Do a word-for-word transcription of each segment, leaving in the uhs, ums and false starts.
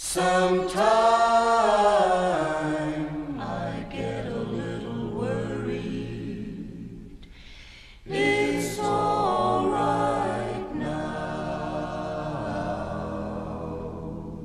Sometime I get a little worried. It's all right now,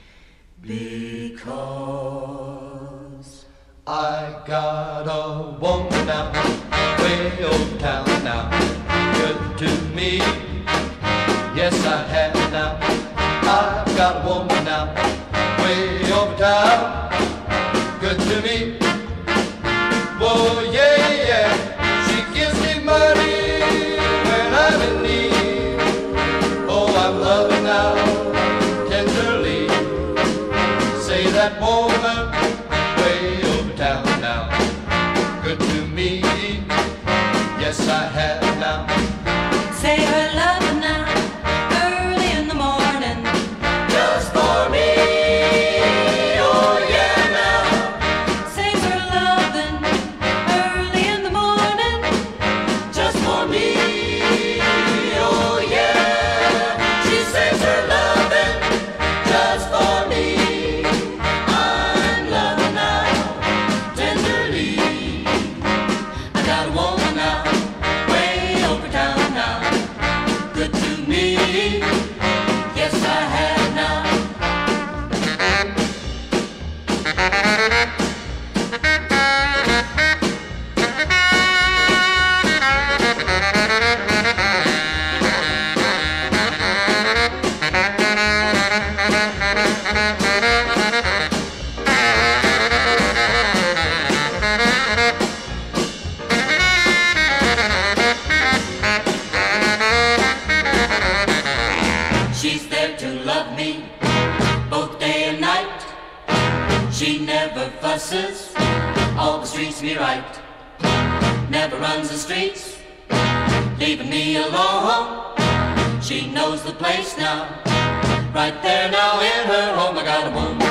because I got a woman now, way old town now, good to me. Yes, I have now. I've got a woman now, way over town, good to me. Whoa, yeah, yeah, she gives me money when I'm in need. Oh, I'm loving now, tenderly. Say that woman, way over town now, good to me. Yes, I have now. Say her love now, early in the morning, just for me. Oh yeah now. Say her loving, early in the morning, just for me. Oh yeah. She says her loving, just for me. I'm loving now, tenderly. I got a woman now, way over town now, good to me. Yes, I have now. She's there to love me, both day and night. She never fusses, always treats me right. Never runs the streets, leaving me alone. She knows the place now, right there now in her home. I got a woman